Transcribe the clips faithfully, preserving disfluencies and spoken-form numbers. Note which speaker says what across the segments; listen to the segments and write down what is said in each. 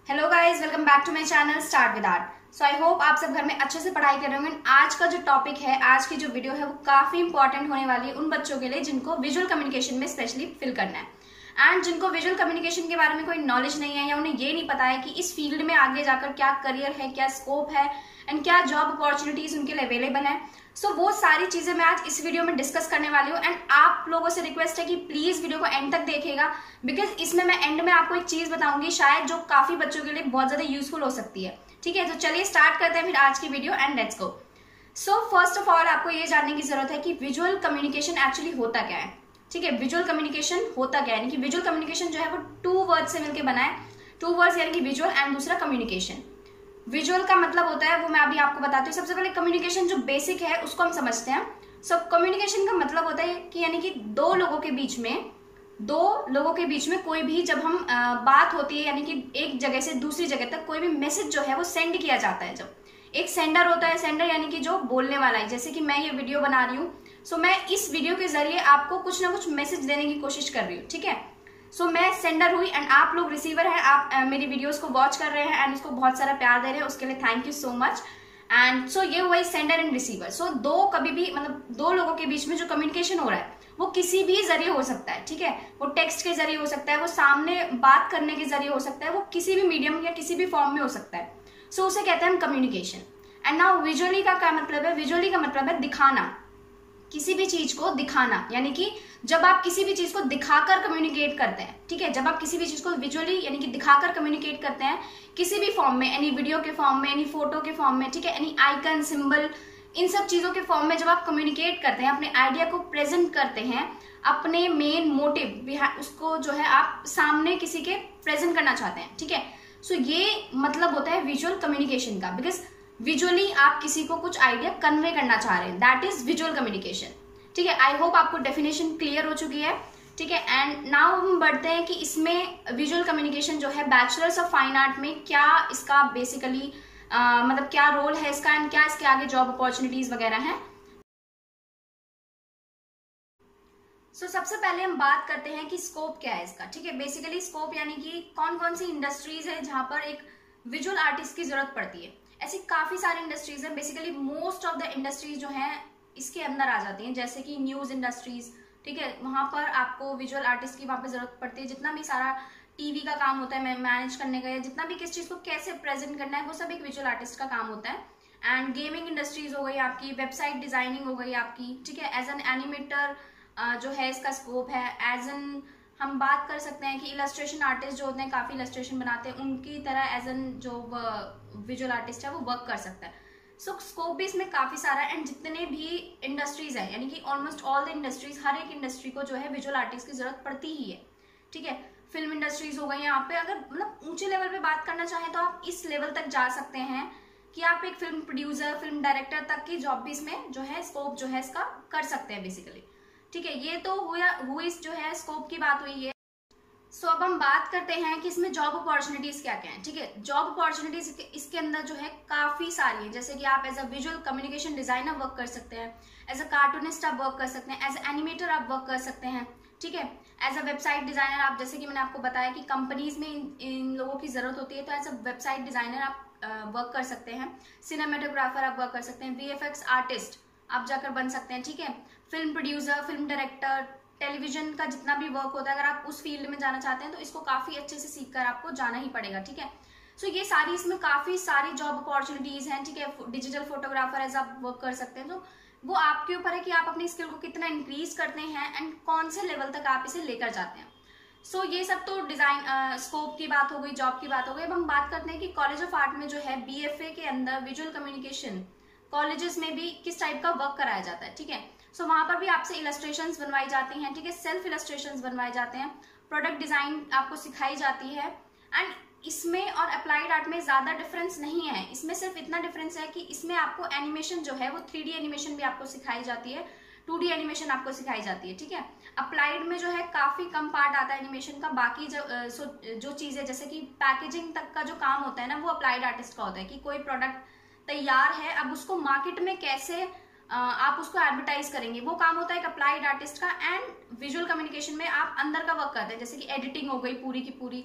Speaker 1: Hello guys, welcome back to my channel start with art. So I hope आप सब घर में अच्छे से पढ़ाई कर रहे होंगे। आज का जो टॉपिक है, आज की जो वीडियो है वो काफी इंपॉर्टेंट होने वाली है उन बच्चों के लिए जिनको विजुअल कम्युनिकेशन में स्पेशली फिल करना है एंड जिनको विजुअल कम्युनिकेशन के बारे में कोई नॉलेज नहीं है या उन्हें ये नहीं पता है कि इस फील्ड में आगे जाकर क्या करियर है, क्या स्कोप है एंड क्या जॉब अपॉर्चुनिटीज उनके लिए अवेलेबल है। सो so, वो सारी चीजें मैं आज इस वीडियो में डिस्कस करने वाली हूँ एंड आप लोगों से रिक्वेस्ट है कि प्लीज वीडियो को एंड तक देखिएगा, बिकॉज इसमें मैं एंड में आपको एक चीज बताऊंगी शायद जो काफी बच्चों के लिए बहुत ज्यादा यूजफुल हो सकती है। ठीक है, तो चलिए स्टार्ट करते हैं फिर आज की video and let's go. So first of all आपको ये जानने की जरूरत है कि विजुअल कम्युनिकेशन एक्चुअली होता क्या है। ठीक है, विजुअल कम्युनिकेशन होता क्या है, यानी कि विजुअल कम्युनिकेशन जो है वो टू वर्ड से मिलकर बना है। टू वर्ड्स यानी कि विजुअल एंड दूसरा कम्युनिकेशन। विजुअल का मतलब होता है वो मैं अभी आपको बताती हूँ। सबसे पहले कम्युनिकेशन जो बेसिक है उसको हम समझते हैं। सो so, कम्युनिकेशन का मतलब होता है कि यानी कि दो लोगों के बीच में दो लोगों के बीच में कोई भी जब हम आ, बात होती है, यानी कि एक जगह से दूसरी जगह तक कोई भी मैसेज जो है वो सेंड किया जाता है। जब एक सेंडर होता है, सेंडर यानी कि जो बोलने वाला है, जैसे कि मैं ये वीडियो बना रही हूँ। सो so, मैं इस वीडियो के जरिए आपको कुछ ना कुछ मैसेज देने की कोशिश कर रही हूँ। ठीक है, सो so, मैं सेंडर हुई एंड आप लोग रिसीवर हैं। आप uh, मेरी वीडियोस को वॉच कर रहे हैं एंड उसको बहुत सारा प्यार दे रहे हैं, उसके लिए thank you so much. And so ये हुआ सेंडर एंड रिसीवर। सो दो कभी भी मतलब दो लोगों के बीच में जो कम्युनिकेशन हो रहा है वो किसी भी जरिए हो सकता है। ठीक है, वो टेक्स्ट के जरिए हो सकता है, वो सामने बात करने के जरिए हो सकता है, वो किसी भी मीडियम या किसी भी फॉर्म में हो सकता है। सो so, उसे कहते हैं हम कम्युनिकेशन। एंड नाउ विजुअली का क्या मतलब है? विजुअली का मतलब है दिखाना, किसी भी चीज को दिखाना, यानी कि जब आप किसी भी चीज को दिखाकर कम्युनिकेट करते हैं। ठीक है, जब आप किसी भी चीज को विजुअली यानी कि दिखाकर कम्युनिकेट करते हैं किसी भी फॉर्म में, एनी वीडियो के फॉर्म में, एनी फोटो के फॉर्म में, ठीक है, एनी आइकन, सिंबल, इन सब चीजों के फॉर्म में जब आप कम्युनिकेट करते हैं, अपने आइडिया को प्रेजेंट करते हैं, अपने मेन मोटिव उसको जो है आप सामने किसी के प्रेजेंट करना चाहते हैं। ठीक है, सो so ये मतलब होता है विजुअल कम्युनिकेशन का, बिकॉज विजुअली आप किसी को कुछ आइडिया कन्वे करना चाह रहे हैं, दैट इज विजुअल कम्युनिकेशन। ठीक है, आई होप आपको डेफिनेशन क्लियर हो चुकी है। ठीक है, एंड नाउ हम बढ़ते हैं कि इसमें विजुअल कम्युनिकेशन जो है बैचलर्स ऑफ फाइन आर्ट में क्या इसका बेसिकली मतलब क्या रोल है इसका एंड क्या इसके आगे जॉब अपॉर्चुनिटीज वगैरह हैं। सो so, सबसे पहले हम बात करते हैं कि स्कोप क्या है इसका। ठीक है, बेसिकली स्कोप यानी कि कौन कौन सी इंडस्ट्रीज है जहां पर एक विजुअल आर्टिस्ट की जरूरत पड़ती है। ऐसी काफी सारी इंडस्ट्रीज है, basically most of the industries जो हैं इसके अंदर आ जाती हैं, जैसे कि न्यूज इंडस्ट्रीज। ठीक है, वहां पर आपको विजुअल आर्टिस्ट की वहां पर जरूरत पड़ती है। जितना भी सारा टीवी का काम होता है मैनेज करने का, या जितना भी किस चीज को कैसे प्रेजेंट करना है, वो सब एक विजुअल आर्टिस्ट का काम होता है। एंड गेमिंग इंडस्ट्रीज हो गई आपकी, वेबसाइट डिजाइनिंग हो गई आपकी। ठीक है, एज एन एनिमेटर जो है इसका स्कोप है। एज एन हम बात कर सकते हैं कि इलस्ट्रेशन आर्टिस्ट जो होते हैं, काफी इलस्ट्रेशन बनाते हैं, उनकी तरह एज एन जो विजुअल आर्टिस्ट है वो वर्क कर सकता है। सो so, स्कोप भी इसमें काफी सारा है। एंड जितने भी इंडस्ट्रीज है, यानी कि ऑलमोस्ट ऑल द इंडस्ट्रीज, हर एक इंडस्ट्री को जो है विजुअल आर्टिस्ट की जरूरत पड़ती ही है। ठीक है, फिल्म इंडस्ट्रीज हो गई यहाँ पे, अगर मतलब ऊंचे लेवल पे बात करना चाहें तो आप इस लेवल तक जा सकते हैं कि आप एक फिल्म प्रोड्यूसर, फिल्म डायरेक्टर तक की जॉब भी इसमें जो है स्कोप जो है इसका कर सकते हैं बेसिकली। ठीक है, ये तो हुआ हुई जो है स्कोप की बात हुई है। सो so, अब हम बात करते हैं कि इसमें जॉब अपॉर्चुनिटीज क्या क्या है। ठीक है, जॉब अपॉर्चुनिटीज इसके अंदर जो है काफी सारी है, जैसे कि आप as a visual communication designer work कर सकते हैं, एज अ कार्टूनिस्ट आप वर्क कर सकते हैं, एज अ एनिमेटर आप वर्क कर सकते हैं। ठीक है, एज अ वेबसाइट डिजाइनर आप, जैसे कि मैंने आपको बताया कि कंपनीज में इन, इन लोगों की जरूरत होती है, तो एज अ वेबसाइट डिजाइनर आप वर्क कर सकते हैं। सिनेमेटोग्राफर आप वर्क कर सकते हैं, वीएफएक्स आर्टिस्ट आप जाकर बन सकते हैं। ठीक है, film producer, film director, television का जितना भी वर्क होता है, अगर आप उस फील्ड में जाना चाहते हैं तो इसको काफी अच्छे से सीख कर आपको जाना ही पड़ेगा। ठीक है, सो so, ये सारी इसमें काफी सारी जॉब अपॉर्चुनिटीज हैं। ठीक है, डिजिटल फोटोग्राफर एज आप वर्क कर सकते हैं, तो वो आपके ऊपर है कि आप अपनी स्किल को कितना इंक्रीज करते हैं एंड कौन से लेवल तक आप इसे लेकर जाते हैं। सो so, ये सब तो डिजाइन स्कोप की बात हो गई, जॉब की बात हो गई। अब हम बात करते हैं कि कॉलेज ऑफ आर्ट में जो है बीएफए के अंदर विजुअल कम्युनिकेशन कॉलेजेस में भी किस टाइप का वर्क कराया जाता है। ठीक है, सो so, वहां पर भी आपसे इलस्ट्रेशंस बनवाई जाती हैं। ठीक है, सेल्फ इलस्ट्रेशंस बनवाए जाते हैं, प्रोडक्ट डिजाइन आपको सिखाई जाती है। एंड इसमें और अप्लाइड आर्ट में ज्यादा डिफरेंस नहीं है, इसमें सिर्फ इतना डिफरेंस है कि इसमें आपको एनिमेशन जो है वो थ्री डी एनिमेशन भी आपको सिखाई जाती है, टू डी एनिमेशन आपको सिखाई जाती है। ठीक है, अप्लाइड में जो है काफी कम पार्ट आता है एनिमेशन का। बाकी जो जो चीजें जैसे कि पैकेजिंग तक का जो काम होता है ना, वो अप्लाइड आर्टिस्ट का होता है कि कोई प्रोडक्ट तैयार है, अब उसको मार्केट में कैसे आप उसको एडवर्टाइज करेंगे, वो काम होता है एक अप्लाइड आर्टिस्ट का। एंड विजुअल कम्युनिकेशन में आप अंदर का वर्क करते हैं, जैसे कि एडिटिंग हो गई पूरी की पूरी,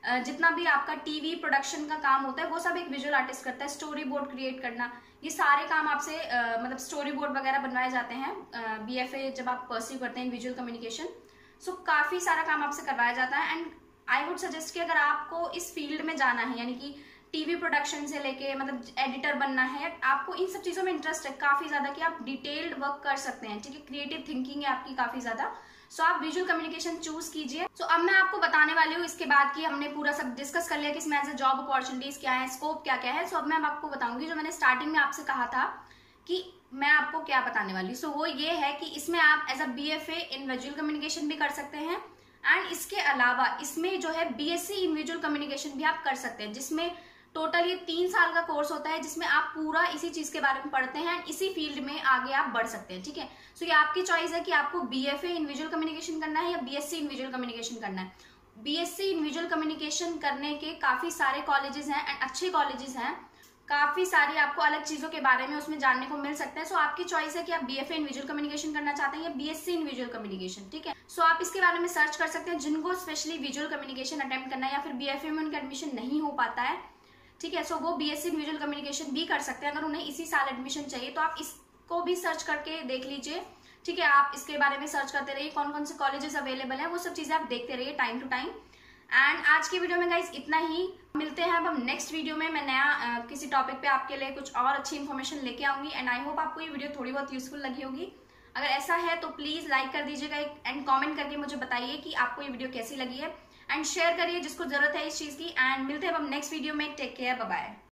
Speaker 1: जितना भी आपका टीवी प्रोडक्शन का काम होता है वो सब एक विजुअल आर्टिस्ट करता है। स्टोरी बोर्ड क्रिएट करना, ये सारे काम आपसे मतलब स्टोरी बोर्ड वगैरह बनवाए जाते हैं बीएफए जब आप परस्यू करते हैं विजुअल कम्युनिकेशन। सो काफी सारा काम आपसे करवाया जाता है। एंड आई वुड सजेस्ट कि अगर आपको इस फील्ड में जाना है, यानी कि टीवी प्रोडक्शन से लेके मतलब एडिटर बनना है, आपको इन सब चीजों में इंटरेस्ट है काफी ज्यादा कि आप डिटेल्ड वर्क कर सकते हैं, ठीक है, क्रिएटिव थिंकिंग है आपकी काफी ज्यादा, सो so, आप विजुअल कम्युनिकेशन चूज कीजिए। सो so, अब मैं आपको बताने वाली हूँ इसके बाद कि हमने पूरा सब डिस्कस कर लिया कि इसमें एज ए जॉब अपॉर्चुनिटीज क्या है, स्कोप क्या क्या है। सो so, अब मैं आपको बताऊंगी जो मैंने स्टार्टिंग में आपसे कहा था कि मैं आपको क्या बताने वाली। सो so, वो ये है कि इसमें आप as a BFA in visual communication भी कर सकते हैं, एंड इसके अलावा इसमें जो है बीएससी इन विजुअल कम्युनिकेशन भी आप कर सकते हैं, जिसमें टोटल ये तीन साल का कोर्स होता है, जिसमें आप पूरा इसी चीज के बारे में पढ़ते हैं, इसी फील्ड में आगे आप बढ़ सकते हैं, ठीक है। सो ये आपकी चॉइस है कि आपको बीएफए इन विजुअल कम्युनिकेशन करना है या बीएससी इन विजुअल कम्युनिकेशन करना है। बीएससी इन विजुअल कम्युनिकेशन करने के काफी सारे कॉलेजेस हैं एंड अच्छे कॉलेजेस हैं, काफी सारी आपको अलग चीजों के बारे में उसमें जानने को मिल सकता है। सो आपकी चॉइस है कि आप बीएफए इन विजुअल कम्युनिकेशन करना चाहते हैं या बीएससी इन विजुअल कम्युनिकेशन, ठीक है। सो आप इसके बारे में सर्च कर सकते हैं। जिनको स्पेशली विजुअल कम्युनिकेशन अटेम्प्ट करना है या फिर बीएफए में उनका एडमिशन नहीं हो पाता है, ठीक है, सो वो बीएससी इन विजुअल कम्युनिकेशन भी कर सकते हैं। अगर उन्हें इसी साल एडमिशन चाहिए तो आप इसको भी सर्च करके देख लीजिए, ठीक है। आप इसके बारे में सर्च करते रहिए कौन कौन से कॉलेजेस अवेलेबल हैं, वो सब चीजें आप देखते रहिए टाइम टू टाइम। एंड आज की वीडियो में गाइस इतना ही, मिलते हैं अब हम नेक्स्ट वीडियो में। मैं नया uh, किसी टॉपिक पे आपके लिए कुछ और अच्छी इन्फॉर्मेशन लेके आऊंगी। एंड आई होप आपको ये वीडियो थोड़ी बहुत यूजफुल लगी होगी। अगर ऐसा है तो प्लीज लाइक कर दीजिएगा एंड कॉमेंट करके मुझे बताइए कि आपको ये वीडियो कैसी लगी है, एंड शेयर करिए जिसको जरूरत है इस चीज की। एंड मिलते हैं अब हम नेक्स्ट वीडियो में। Take care, bye bye.